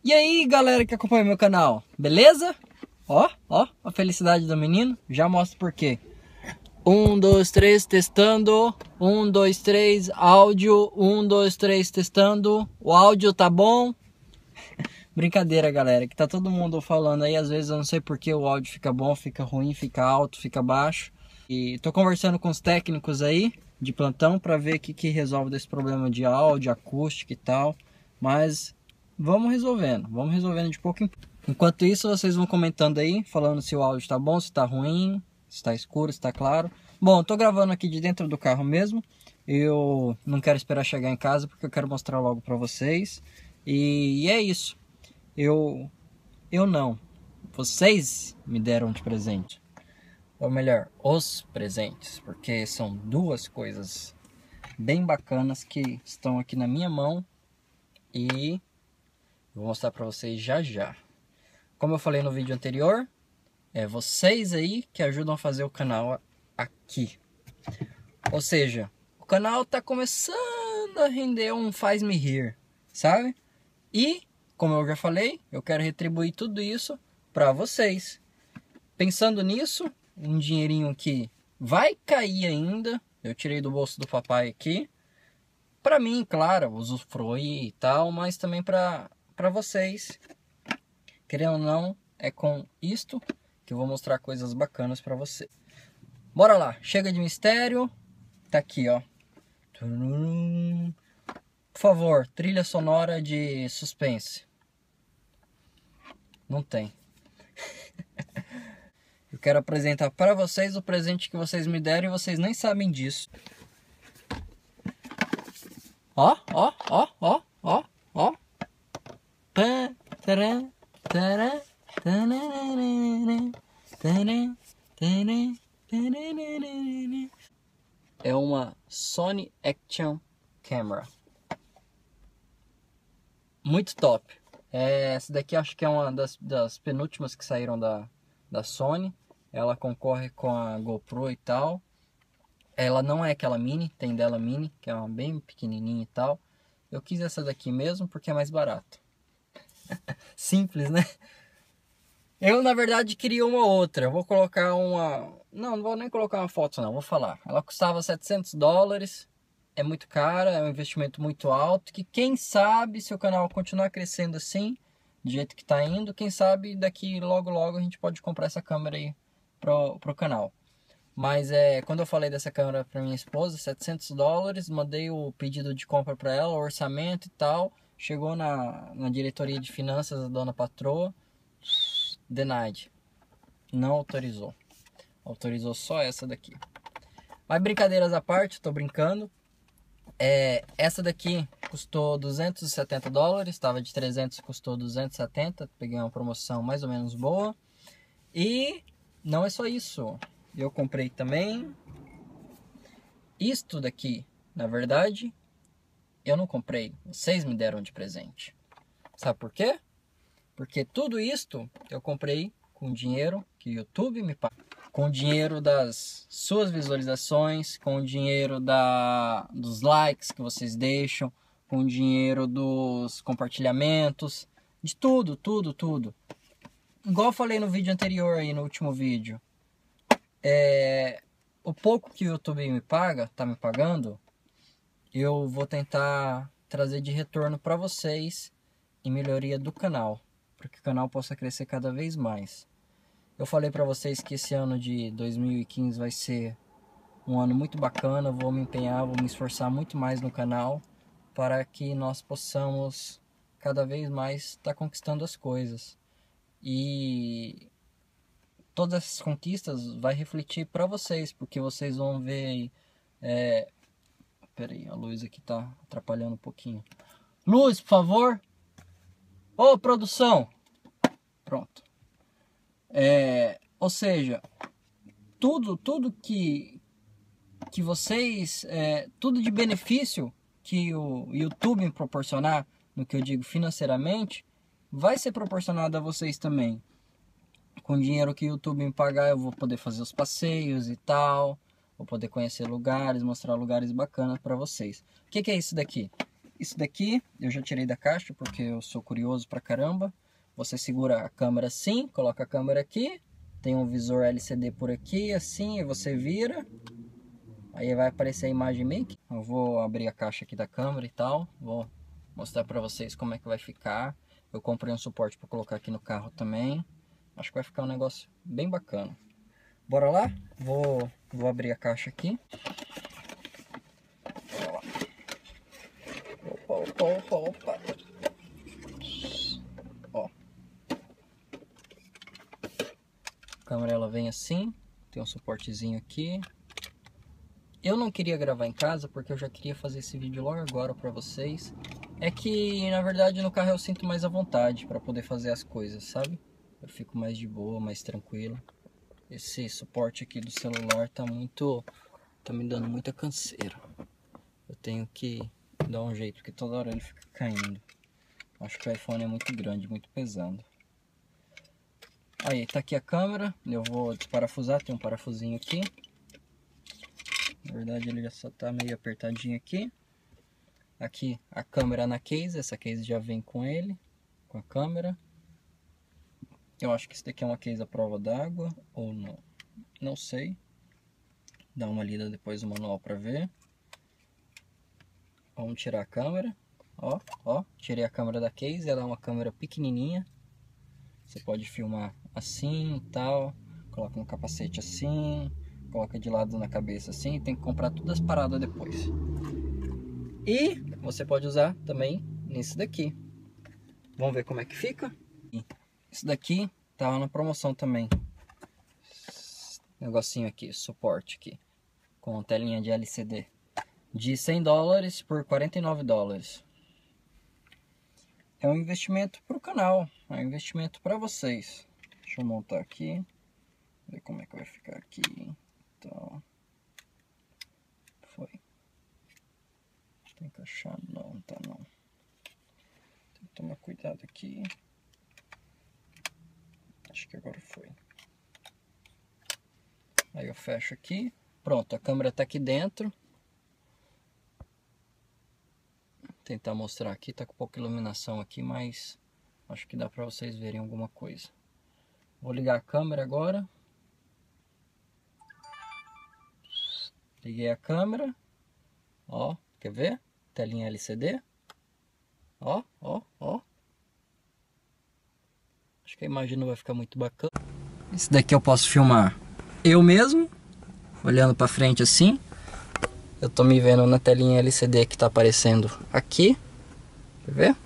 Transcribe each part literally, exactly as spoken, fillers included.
E aí, galera que acompanha meu canal, beleza? Ó, ó, a felicidade do menino, já mostro por quê. Um, dois, três, testando. Um, dois, três, áudio. Um, dois, três, testando. O áudio tá bom? Brincadeira, galera, que tá todo mundo falando aí, às vezes eu não sei porque o áudio fica bom, fica ruim, fica alto, fica baixo. E tô conversando com os técnicos aí, de plantão, pra ver o que que resolve desse problema de áudio, acústica e tal. Mas vamos resolvendo, vamos resolvendo de pouco em pouco. Enquanto isso, vocês vão comentando aí, falando se o áudio tá bom, se tá ruim, se tá escuro, se tá claro. Bom, eu tô gravando aqui de dentro do carro mesmo. Eu não quero esperar chegar em casa, porque eu quero mostrar logo pra vocês. E, e é isso. Eu, eu não. Vocês me deram de presente. Ou melhor, os presentes. Porque são duas coisas bem bacanas que estão aqui na minha mão. E vou mostrar pra vocês já já. Como eu falei no vídeo anterior, é vocês aí que ajudam a fazer o canal aqui. Ou seja, o canal tá começando a render um faz-me rir, sabe? E, como eu já falei, eu quero retribuir tudo isso para vocês. Pensando nisso, um dinheirinho que vai cair ainda, eu tirei do bolso do papai aqui. Para mim, claro, usufruir e tal, mas também para para vocês. Querendo ou não, é com isto que eu vou mostrar coisas bacanas para você. Bora lá, chega de mistério. Tá aqui, ó. Por favor, trilha sonora de suspense. Não tem. Eu quero apresentar para vocês o presente que vocês me deram e vocês nem sabem disso. Ó, ó, ó, ó, ó, ó. É uma Sony Action Camera. Muito top. É, essa daqui acho que é uma das, das penúltimas que saíram da, da Sony. Ela concorre com a GoPro e tal. Ela não é aquela mini, tem dela mini, que é uma bem pequenininha e tal. Eu quis essa daqui mesmo porque é mais barato. Simples, né? Eu, na verdade, queria uma outra. Eu vou colocar uma... Não, não vou nem colocar uma foto, não. Vou falar. Ela custava setecentos dólares. É muito cara, é um investimento muito alto. Que quem sabe, se o canal continuar crescendo assim, do jeito que tá indo, quem sabe daqui logo, logo a gente pode comprar essa câmera aí pro, pro canal. Mas é, quando eu falei dessa câmera para minha esposa, setecentos dólares, mandei o pedido de compra para ela, o orçamento e tal. Chegou na, na diretoria de finanças da dona patroa, denied. Não autorizou. Autorizou só essa daqui. Mas brincadeiras à parte, tô brincando. É, essa daqui custou duzentos e setenta dólares, estava de trezentos, custou duzentos e setenta. Peguei uma promoção mais ou menos boa. E não é só isso. Eu comprei também isto daqui. Na verdade, eu não comprei. Vocês me deram de presente. Sabe por quê? Porque tudo isto eu comprei com dinheiro que o YouTube me paga. Com o dinheiro das suas visualizações, com o dinheiro da, dos likes que vocês deixam, com o dinheiro dos compartilhamentos, de tudo, tudo, tudo. Igual eu falei no vídeo anterior aí, no último vídeo. É, o pouco que o YouTube me paga, tá me pagando, eu vou tentar trazer de retorno para vocês em melhoria do canal, para que o canal possa crescer cada vez mais. Eu falei para vocês que esse ano de dois mil e quinze vai ser um ano muito bacana, vou me empenhar, vou me esforçar muito mais no canal para que nós possamos cada vez mais estar tá conquistando as coisas. E todas essas conquistas vai refletir para vocês, porque vocês vão ver... É... Pera aí, a luz aqui tá atrapalhando um pouquinho. Luz, por favor! Ô, produção! Pronto. É... Ou seja, tudo, tudo que, que vocês... É... Tudo de benefício que o YouTube me proporcionar, no que eu digo financeiramente, vai ser proporcionado a vocês também. Com o dinheiro que o YouTube me pagar, eu vou poder fazer os passeios e tal. Vou poder conhecer lugares, mostrar lugares bacanas para vocês. O que, que é isso daqui? isso daqui eu já tirei da caixa porque eu sou curioso pra caramba. Você segura a câmera assim, coloca a câmera aqui, tem um visor L C D por aqui, assim, e você vira. Aí vai aparecer a imagem meio que... Eu vou abrir a caixa aqui da câmera e tal, vou mostrar pra vocês como é que vai ficar. Eu comprei um suporte pra colocar aqui no carro também. Acho que vai ficar um negócio bem bacana. Bora lá? Vou, vou abrir a caixa aqui. Bora lá. Opa, opa, opa, opa. Ó. A câmera ela vem assim. Tem um suportezinho aqui. Eu não queria gravar em casa porque eu já queria fazer esse vídeo logo agora pra vocês. É que na verdade no carro eu sinto mais à vontade pra poder fazer as coisas, sabe? Eu fico mais de boa, mais tranquilo. Esse suporte aqui do celular tá muito... tá me dando muita canseira. Eu tenho que dar um jeito, porque toda hora ele fica caindo. Acho que o iPhone é muito grande, muito pesado. Aí, tá aqui a câmera. Eu vou desparafusar, tem um parafusinho aqui. Na verdade ele já só tá meio apertadinho aqui. Aqui a câmera na case, essa case já vem com ele, com a câmera. Eu acho que isso daqui é uma case à prova d'água, ou não, não sei. Dá uma lida depois no manual para ver. Vamos tirar a câmera. Ó, ó, tirei a câmera da case, ela é uma câmera pequenininha. Você pode filmar assim e tal, coloca um capacete assim, coloca de lado na cabeça assim, tem que comprar todas as paradas depois. E você pode usar também nesse daqui. Vamos ver como é que fica. Isso daqui tá na promoção também. Esse negocinho aqui, suporte aqui, com telinha de L C D. De cem dólares por quarenta e nove dólares. É um investimento para o canal, é um investimento para vocês. Deixa eu montar aqui, ver como é que vai ficar aqui. Então, foi. Tá encaixado? Não, não tá não. Tem que tomar cuidado aqui. Acho que agora foi. Aí eu fecho aqui. Pronto, a câmera tá aqui dentro. Tentar mostrar aqui, tá com pouca iluminação aqui, mas acho que dá pra vocês verem alguma coisa. Vou ligar a câmera agora. Liguei a câmera. Ó, quer ver? Telinha L C D. Ó, ó, ó. Acho que a imagem não vai ficar muito bacana. Esse daqui eu posso filmar eu mesmo, olhando pra frente assim. Eu tô me vendo na telinha L C D que tá aparecendo aqui. Quer ver?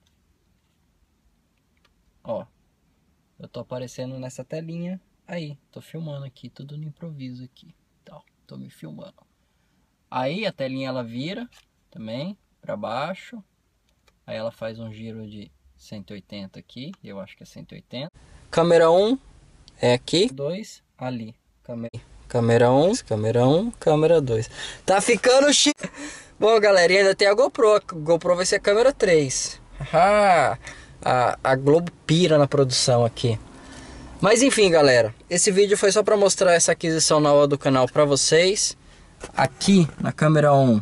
Ó, eu tô aparecendo nessa telinha aí. Tô filmando aqui, tudo no improviso aqui. Então, tô me filmando. Aí a telinha ela vira também pra baixo. Aí ela faz um giro de cento e oitenta aqui. Eu acho que é cento e oitenta. Câmera um é aqui. dois ali. Câmera Câmera um, câmera um, câmera dois. Tá ficando chique. Bom, galera, e ainda tem a GoPro. A GoPro vai ser a câmera três. Ah, a, a Globo pira na produção aqui. Mas enfim, galera, esse vídeo foi só para mostrar essa aquisição nova do canal para vocês. Aqui na câmera um,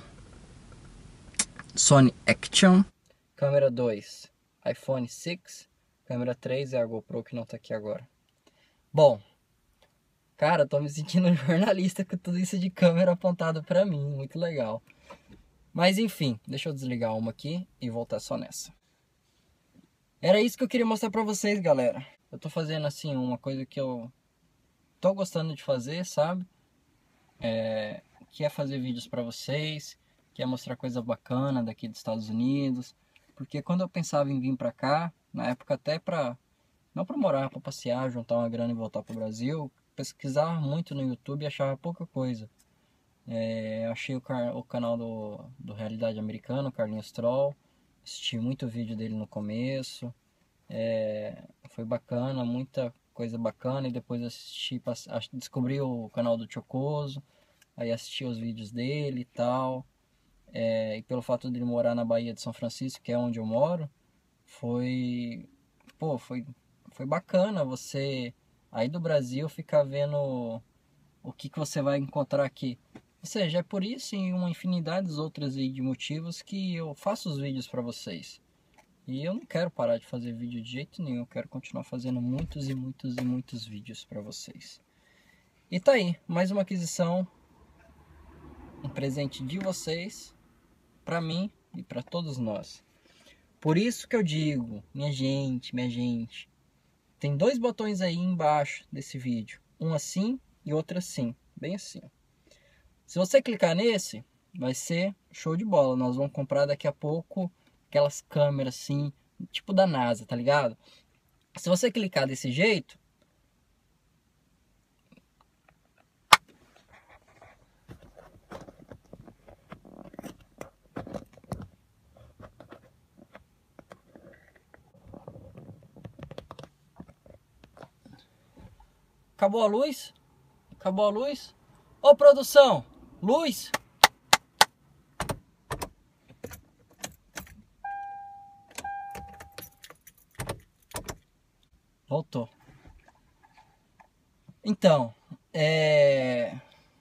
Sony Action. Câmera dois, iPhone seis. Câmera três é a GoPro que não tá aqui agora. Bom, cara, tô me sentindo um jornalista com tudo isso de câmera apontado pra mim. Muito legal. Mas enfim, deixa eu desligar uma aqui e voltar só nessa. Era isso que eu queria mostrar pra vocês, galera. Eu tô fazendo assim uma coisa que eu tô gostando de fazer, sabe? É, que é fazer vídeos pra vocês, que é mostrar coisa bacana daqui dos Estados Unidos. Porque quando eu pensava em vir pra cá, na época até pra... não pra morar, pra passear, juntar uma grana e voltar pro Brasil, pesquisava muito no YouTube e achava pouca coisa. É, achei o, car o canal do, do Realidade Americana, o Carlinhos Troll. Assisti muito vídeo dele no começo. É, foi bacana, muita coisa bacana. E depois assisti, descobri o canal do Chocoso. Aí assisti os vídeos dele e tal. É, e pelo fato de ele morar na Baía de São Francisco, que é onde eu moro, foi... Pô, foi, foi bacana você aí do Brasil ficar vendo o que, que você vai encontrar aqui. Ou seja, é por isso e uma infinidade de outras de motivos que eu faço os vídeos para vocês. E eu não quero parar de fazer vídeo de jeito nenhum, eu quero continuar fazendo muitos e muitos e muitos vídeos para vocês. E tá aí, mais uma aquisição, um presente de vocês, para mim e para todos nós. Por isso que eu digo, minha gente, minha gente, tem dois botões aí embaixo desse vídeo, um assim e outro assim, bem assim. Se você clicar nesse, vai ser show de bola. Nós vamos comprar daqui a pouco aquelas câmeras assim, tipo da NASA, tá ligado? Se você clicar desse jeito, acabou a luz? Acabou a luz? Ô produção, luz! Voltou. Então, é...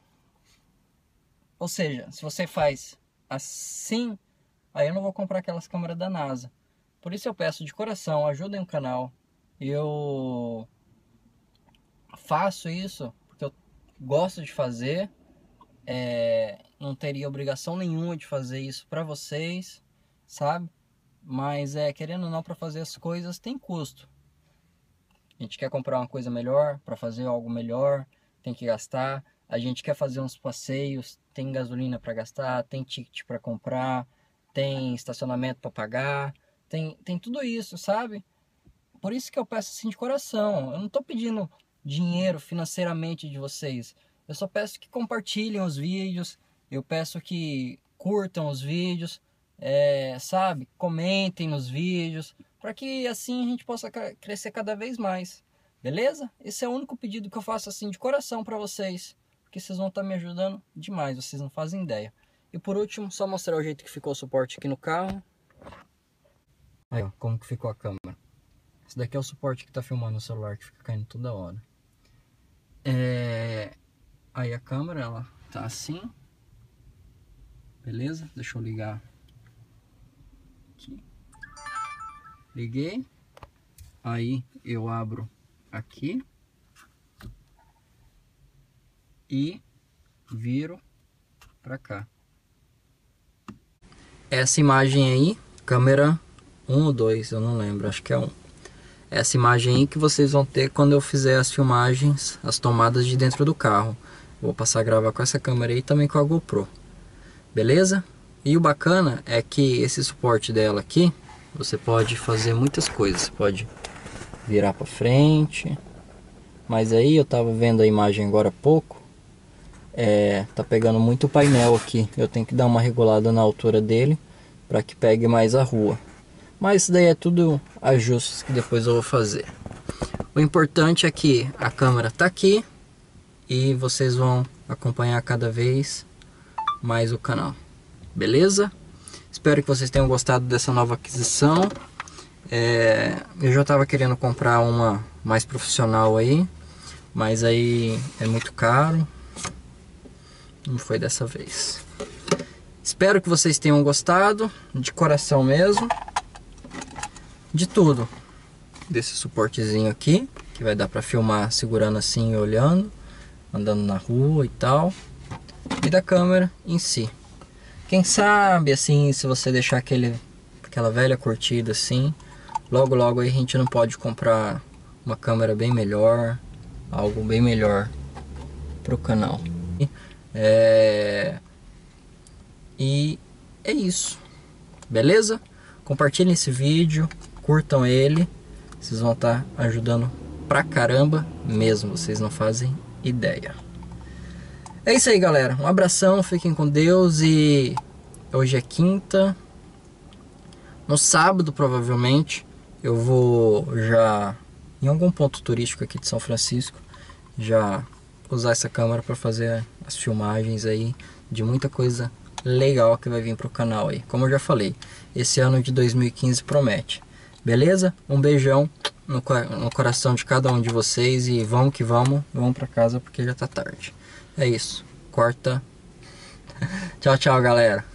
Ou seja, se você faz assim, aí eu não vou comprar aquelas câmeras da NASA. Por isso eu peço de coração, ajudem o canal. Eu faço isso porque eu gosto de fazer. É... Não teria obrigação nenhuma de fazer isso pra vocês, sabe? Mas é, querendo ou não, para fazer as coisas tem custo. A gente quer comprar uma coisa melhor, para fazer algo melhor, tem que gastar. A gente quer fazer uns passeios, tem gasolina para gastar, tem ticket para comprar, tem estacionamento para pagar, tem, tem tudo isso, sabe? Por isso que eu peço assim de coração. Eu não estou pedindo dinheiro financeiramente de vocês. Eu só peço que compartilhem os vídeos, eu peço que curtam os vídeos, é, sabe? Comentem nos vídeos, para que assim a gente possa crescer cada vez mais, beleza? Esse é o único pedido que eu faço assim de coração para vocês, porque vocês vão estar me ajudando demais, vocês não fazem ideia. E por último, só mostrar o jeito que ficou o suporte aqui no carro. Aí ó, como que ficou a câmera. Esse daqui é o suporte que está filmando o celular, que fica caindo toda hora. É... Aí a câmera, ela tá assim, beleza? Deixa eu ligar aqui. Liguei, aí eu abro aqui e viro pra cá. Essa imagem aí, câmera um ou dois, eu não lembro, acho que é um. Essa imagem aí que vocês vão ter quando eu fizer as filmagens, as tomadas de dentro do carro. Vou passar a gravar com essa câmera aí e também com a GoPro, beleza? E o bacana é que esse suporte dela aqui, você pode fazer muitas coisas. Você pode virar para frente, mas aí eu tava vendo a imagem agora há pouco, é, tá pegando muito o painel aqui. Eu tenho que dar uma regulada na altura dele para que pegue mais a rua. Mas isso daí é tudo ajustes que depois eu vou fazer. O importante é que a câmera tá aqui e vocês vão acompanhar cada vez mais o canal, beleza? Espero que vocês tenham gostado dessa nova aquisição. É, eu já estava querendo comprar uma mais profissional aí, mas aí é muito caro. Não foi dessa vez. Espero que vocês tenham gostado, de coração mesmo, de tudo. Desse suportezinho aqui, que vai dar para filmar segurando assim e olhando, andando na rua e tal. E da câmera em si. Quem sabe assim, se você deixar aquele, aquela velha curtida assim, logo logo aí a gente não pode comprar uma câmera bem melhor, algo bem melhor pro canal. É... E é isso, beleza? Compartilhem esse vídeo, curtam ele, vocês vão estar ajudando pra caramba mesmo, vocês não fazem ideia. É isso aí, galera, um abração, fiquem com Deus. E hoje é quinta, no sábado provavelmente eu vou já em algum ponto turístico aqui de São Francisco, já usar essa câmera para fazer as filmagens aí de muita coisa legal que vai vir pro canal aí. Como eu já falei, esse ano de dois mil e quinze promete, beleza? Um beijão no, no coração de cada um de vocês e vamos que vamos, vamos para casa porque já tá tarde. É isso, corta Tchau, tchau, galera.